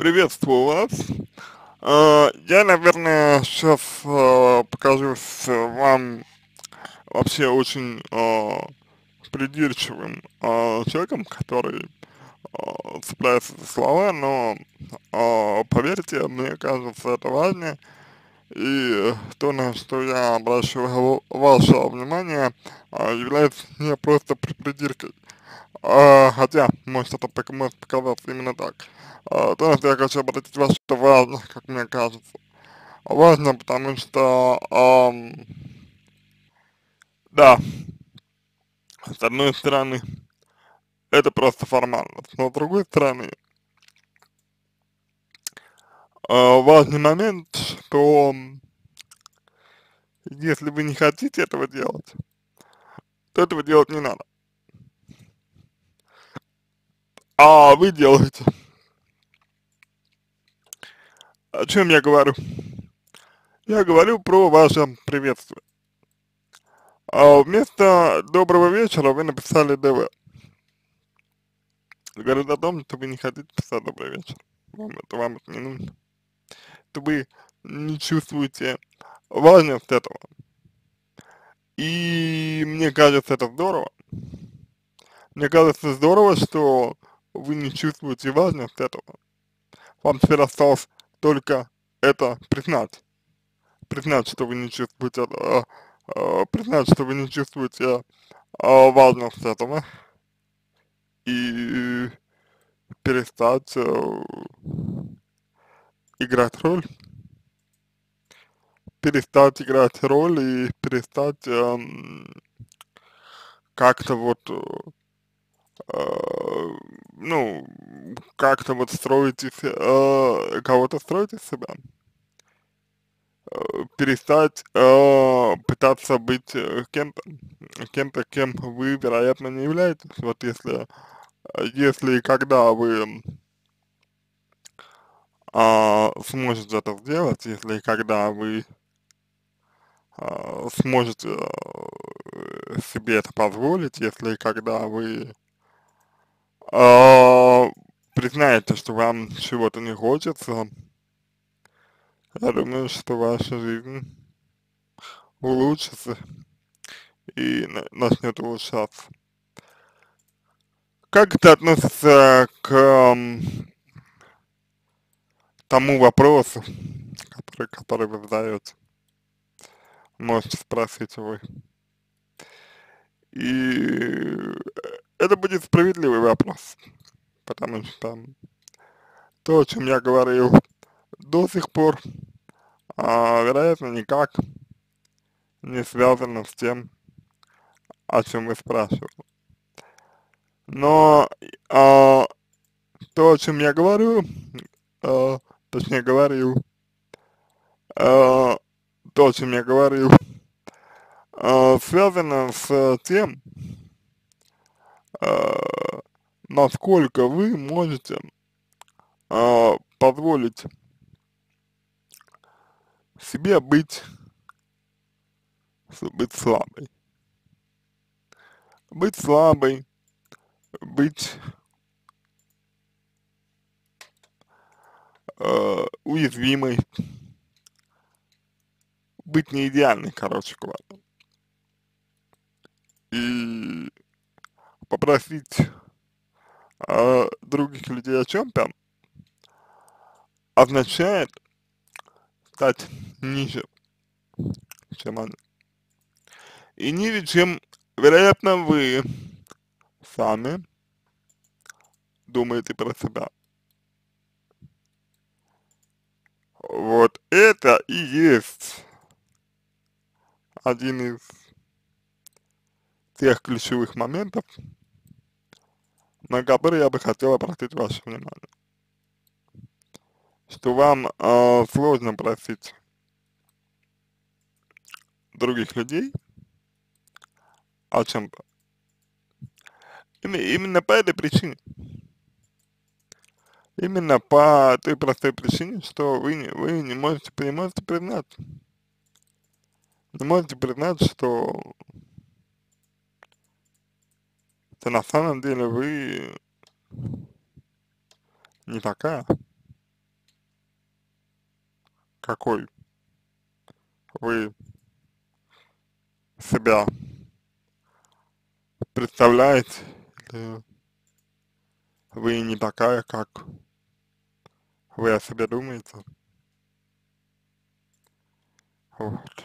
Приветствую вас. Я, наверное, сейчас покажусь вам вообще очень придирчивым человеком, который цепляется за слова, но поверьте, мне кажется, это важно. И то, на что я обращаю ваше внимание, является не просто придиркой. Хотя, может, это может показаться именно так. То, на что я хочу обратить ваше важно, как мне кажется. Важно, потому что, да, с одной стороны, это просто формальность, но с другой стороны, важный момент, что если вы не хотите этого делать, то этого делать не надо. А вы делаете. О чем я говорю? Я говорю про ваше приветствие. Вместо доброго вечера вы написали ДВ. Говорит о том, что вы не хотите писать добрый вечер. Вам это не нужно. То вы не чувствуете важность этого. И мне кажется, это здорово. Мне кажется здорово, что вы не чувствуете важность этого. Вам теперь осталось только это признать. Признать, что вы не чувствуете, признать, что вы не чувствуете важность этого. И перестать играть роль. Перестать играть роль и перестать как-то вот э, ну, как-то вот строить кого-то строить из себя, перестать пытаться быть кем-то, кем вы, вероятно, не являетесь. Вот если и когда вы сможете это сделать, если и когда вы сможете себе это позволить, если и когда вы а, признаете, что вам чего-то не хочется, я думаю, что ваша жизнь улучшится и начнет улучшаться. Как это относится к тому вопросу, который вы задаете? Можете спросить вы. И это будет справедливый вопрос, потому что то, о чем я говорил до сих пор, вероятно, никак не связано с тем, о чем вы спрашивали. Но то, о чем я говорю, а, точнее говорил, а, то, о чем я говорил, связано с тем, а, насколько вы можете позволить себе быть слабой. Быть слабой, быть уязвимой, быть не идеальной, короче говоря. И попросить других людей о чем-то означает стать ниже, чем они. И ниже, чем, вероятно, вы сами думаете про себя. Вот это и есть один из тех ключевых моментов, на которые я бы хотел обратить ваше внимание. Что вам сложно просить других людей о чем-то. Именно по этой причине. Именно по той простой причине, что вы не можете признать. Не можете признать, что на самом деле вы не такая. какой вы себя представляете, или вы не такая, как вы о себе думаете, вот,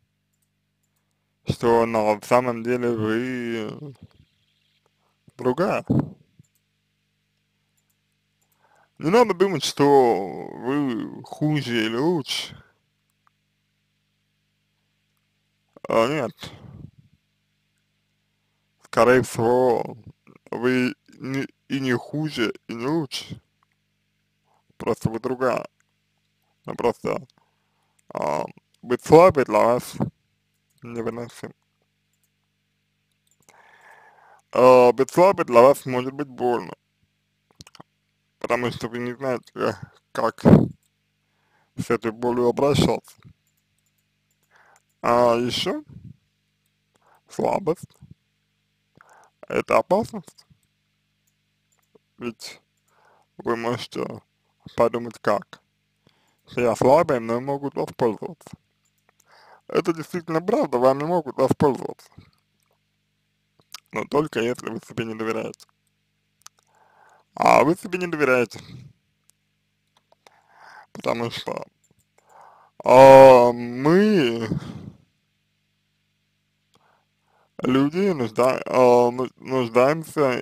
что на самом деле вы другая. Не надо думать, что вы хуже или лучше, нет, скорее всего, вы и не хуже, и не лучше, просто вы другая, ну просто а, быть слабой для вас невыносимо. Быть слабой для вас может быть больно, потому что вы не знаете, как с этой болью обращаться. А еще слабость — это опасность, ведь вы можете подумать как: я слабый, но могут воспользоваться. Это действительно правда, вами могут воспользоваться, но только если вы себе не доверяете. А вы себе не доверяете, потому что мы, люди, нуждаемся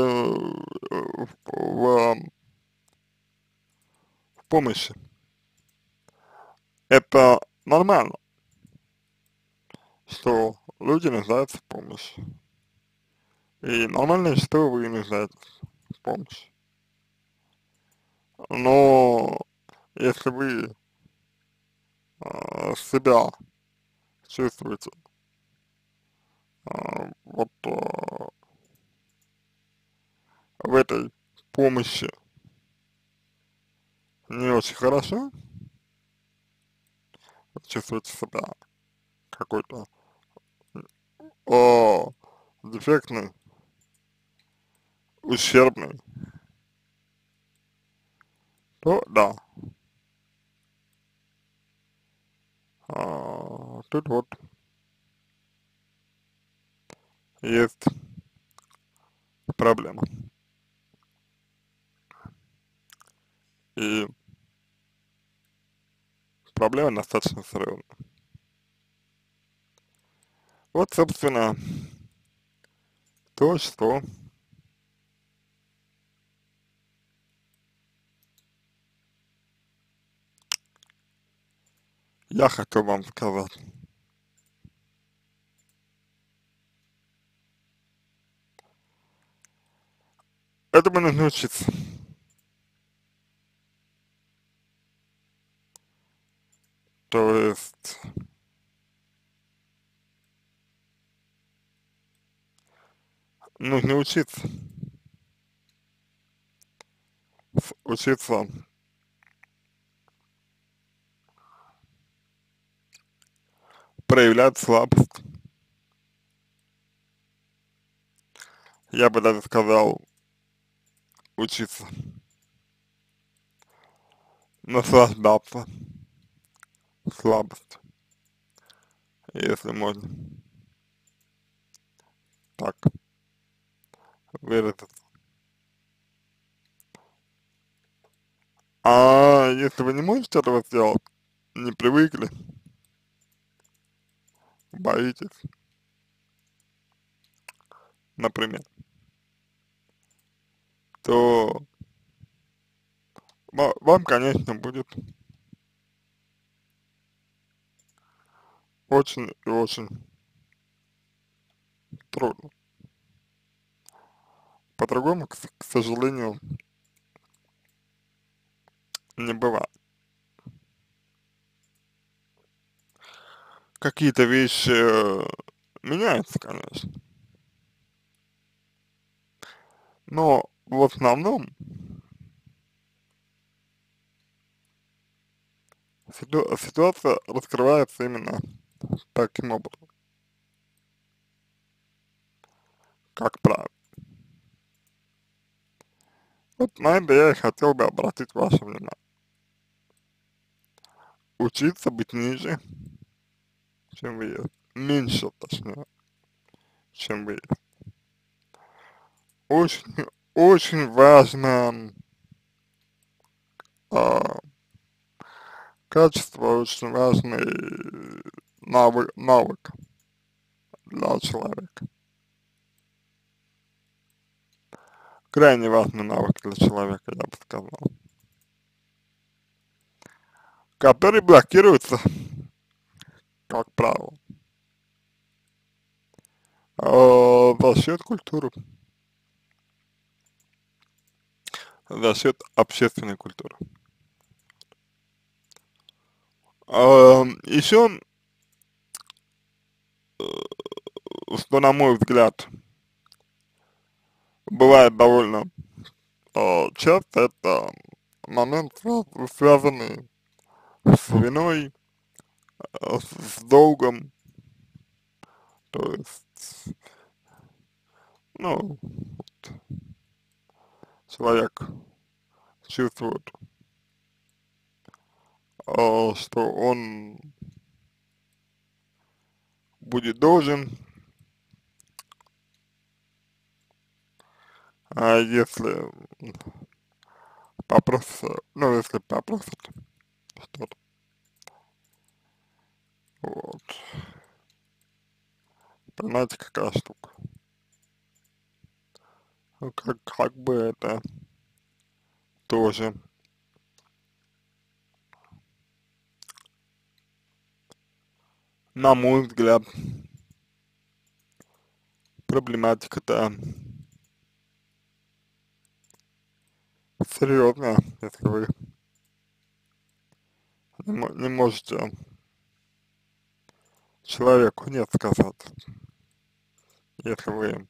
в помощи. Это нормально, что люди нуждаются в помощи. И нормально, что вы нуждаетесь в помощи. Но если вы себя чувствуете вот в этой помощи не очень хорошо, чувствуете себя какой-то э, дефектный, ущербный, то да, тут вот есть проблема. И проблема достаточно серьезная. Вот, собственно, то, что я хотел вам сказать. Этому нужно учиться. То есть нужно учиться, учиться проявлять слабость. Я бы даже сказал, учиться наслаждаться слабостью, если можно так выразиться. А если вы не можете этого сделать, не привыкли, боитесь, например, то вам, конечно, будет очень и очень трудно. По-другому, к сожалению, не бывает. Какие-то вещи меняются, конечно, но в основном ситуация раскрывается именно таким образом, как правило. Вот на это я и хотел бы обратить ваше внимание. учиться быть ниже, чем вы есть. Меньше, точнее, чем вы есть. Очень, очень важно а, качество, очень важный навык для человека. Крайне важный навык для человека, я бы сказал. Который блокируется, как правило, за счет культуры, за счет общественной культуры. Еще, что на мой взгляд, бывает довольно часто, это момент, связанный с виной, с долгом, то есть, ну, человек чувствует, что он будет должен, а если попросит, ну, если попросит что-то, вот, понимаете, какая штука, ну, как бы это тоже, на мой взгляд, проблематика-то серьезная, если вы не можете человеку нет сказать, если вы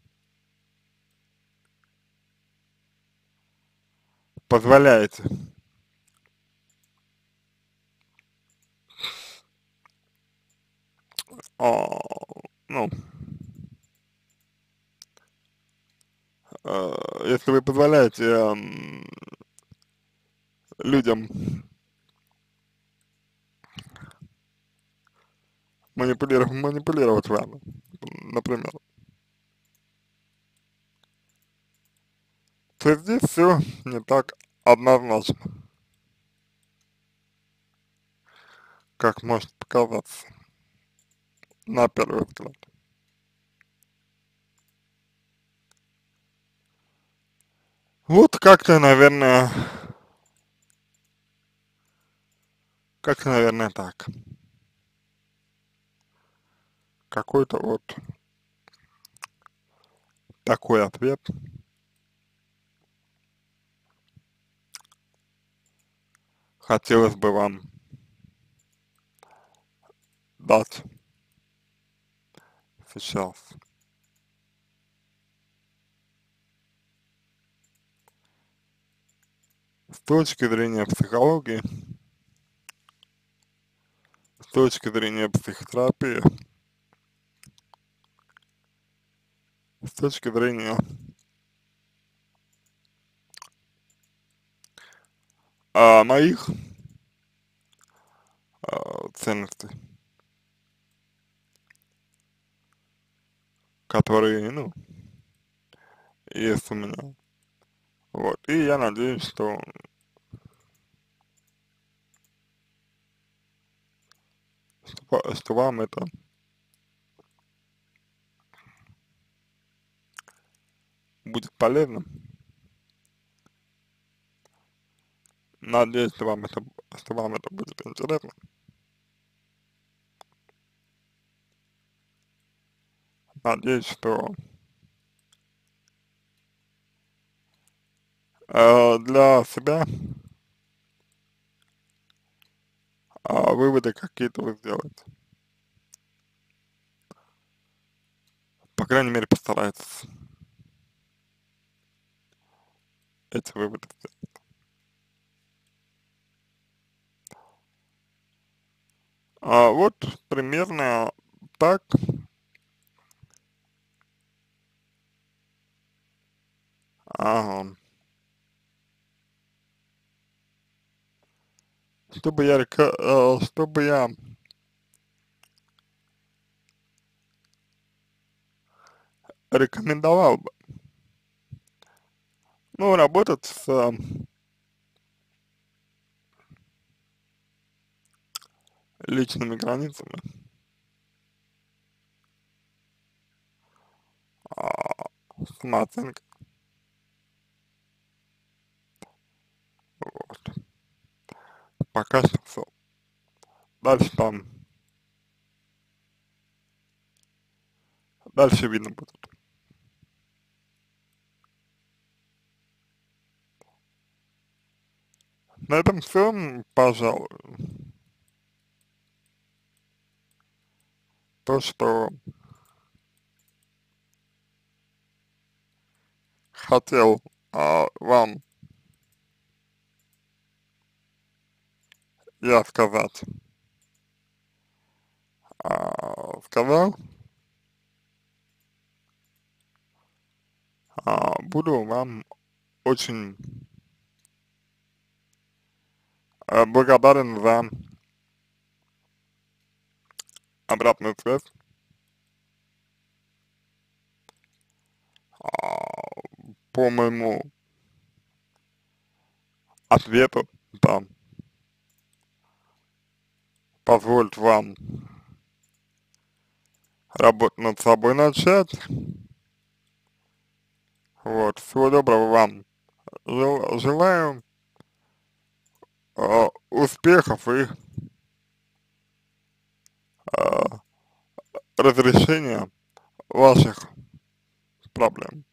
позволяете, а, ну, если вы позволяете людям манипулировать вами, например, то здесь все не так однозначно, как может показаться на первый взгляд. Вот как-то, наверное, так. Какой-то вот такой ответ хотелось бы вам дать сейчас. С точки зрения психологии, с точки зрения психотерапии, с точки зрения моих ценностей, которые, ну, есть у меня. Вот. И я надеюсь, что вам это будет полезно. Надеюсь, что вам это будет интересно. Надеюсь, что для себя выводы какие-то вы сделаете. По крайней мере, постарайтесь эти выводы сделать. Вот примерно так. Ага. чтобы я рекомендовал бы, ну, работать с личными границами, самооценкой, вот. Пока что всё. Дальше видно будет. На этом все, пожалуй. То, что хотел вам я сказать, сказал. Буду вам очень благодарен за обратную связь по моему ответу, да, позволит вам работать над собой начать. Вот, всего доброго вам. Желаю успехов и разрешения ваших проблем.